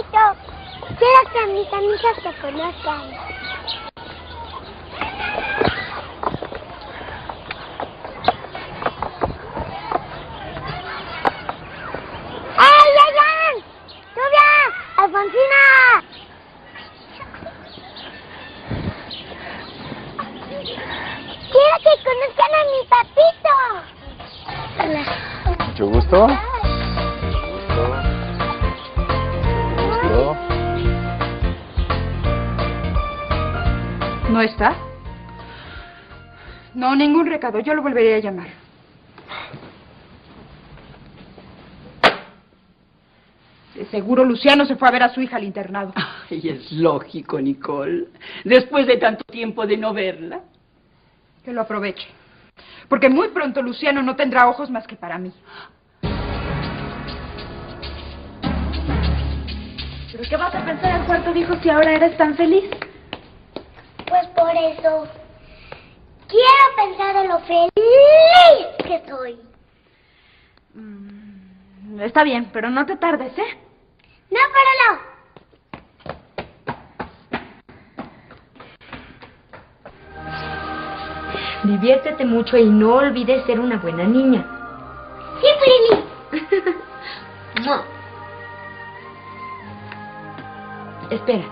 papito. Quiero que mis amigas te conozcan. ¡Ey, Ayan! ¡Lluvia! ¡Alfonsina! ¡Quiero que conozcan a mi papito! Hola. Mucho gusto. ¿No está? No, ningún recado. Yo lo volveré a llamar. De seguro Luciano se fue a ver a su hija al internado. Ay, es lógico, Nicole. Después de tanto tiempo de no verla. Que lo aproveche. Porque muy pronto Luciano no tendrá ojos más que para mí. ¿Pero qué vas a pensar al cuarto, dijo, si ahora eres tan feliz? Pues por eso. Quiero pensar en lo feliz que soy. Está bien, pero no te tardes, ¿eh? No, pero no. Diviértete mucho y no olvides ser una buena niña. Sí, Prini. No. Espera.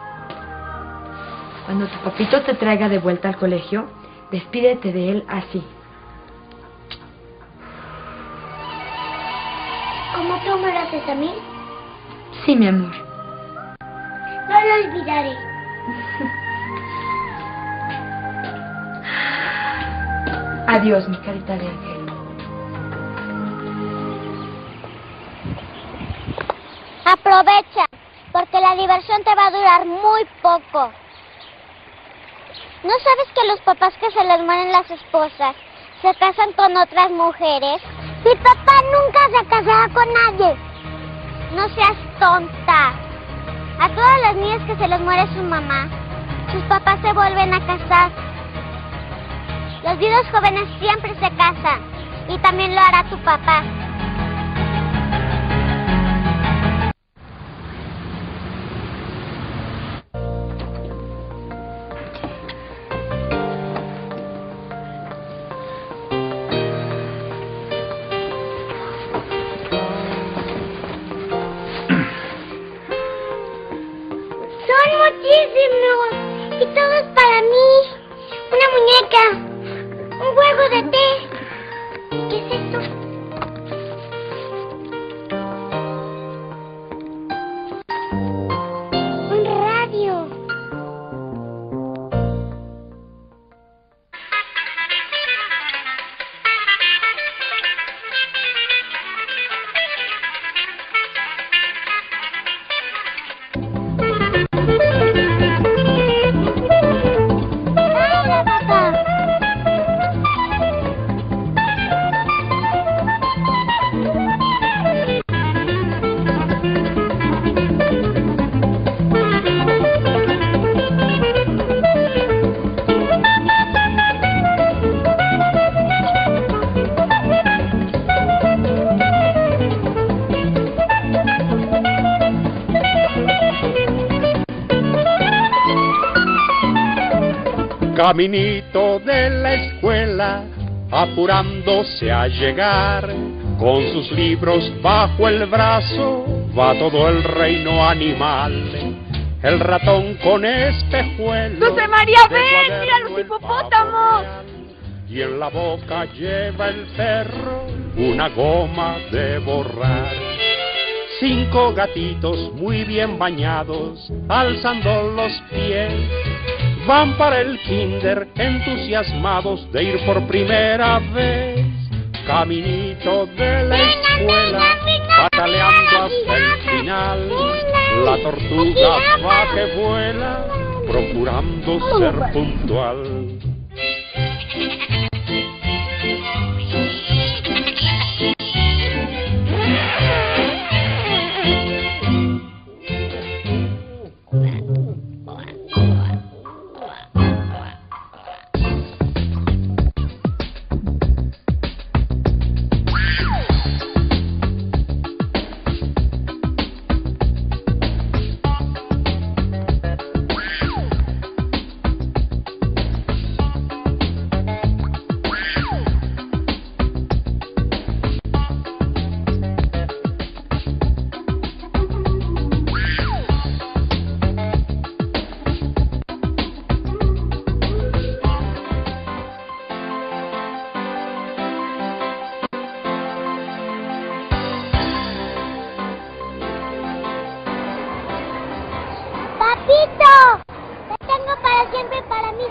Cuando tu papito te traiga de vuelta al colegio, despídete de él así. ¿Cómo tú me lo haces a mí? Sí, mi amor. No lo olvidaré. Adiós, mi carita de ángel. Aprovecha, porque la diversión te va a durar muy poco. ¿No sabes que los papás que se les mueren las esposas se casan con otras mujeres? Mi papá nunca se casará con nadie. No seas tonta. A todas las niñas que se les muere su mamá, sus papás se vuelven a casar. Los viudos jóvenes siempre se casan, y también lo hará tu papá. Son muchísimos, y todos para mí. Una muñeca. Un juego de té. ¿Qué es esto? Un radio. Hola, papá. Caminito de la escuela, apurándose a llegar, con sus libros bajo el brazo, va todo el reino animal. El ratón con espejuelos. ¡Dulce María, ven! ¡Mira los hipopótamos! Y en la boca lleva el perro una goma de borrar. 5 gatitos muy bien bañados, alzando los pies, van para el kinder entusiasmados de ir por primera vez. Caminito de la escuela, pataleando hasta el final. La tortuga va que vuela, procurando ser puntual.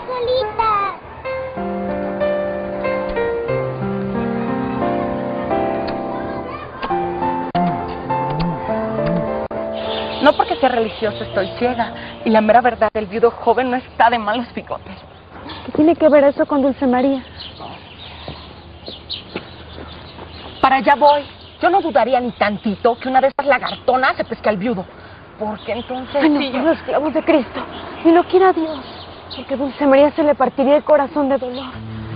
solitas. No porque sea religioso estoy ciega. Y la mera verdad, el viudo joven no está de malos bigotes. ¿Qué tiene que ver eso con Dulce María? Para allá voy. Yo no dudaría ni tantito que una de esas lagartonas se pesque al viudo. Porque entonces... Ay, no, sí, son los esclavos de Cristo. Y no quiera Dios. Porque Dulce María se le partiría el corazón de dolor.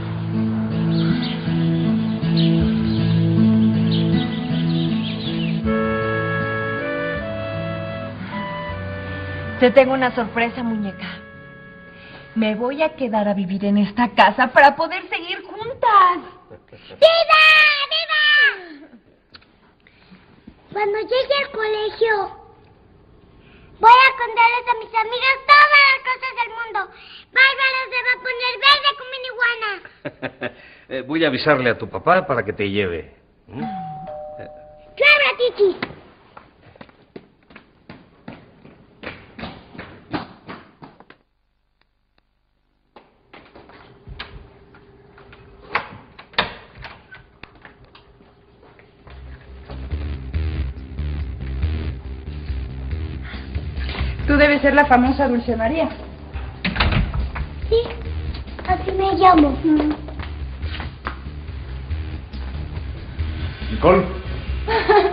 Te tengo una sorpresa, muñeca. Me voy a quedar a vivir en esta casa para poder seguir juntas. ¡Viva! ¡Viva! Cuando llegue al colegio, voy a contarles a mis amigas todas las cosas del mundo. Bárbara se va a poner verde como una iguana. Voy a avisarle a tu papá para que te lleve. ¡Claro, Titi! Tú debes ser la famosa Dulce María. Sí, así me llamo. Nicole.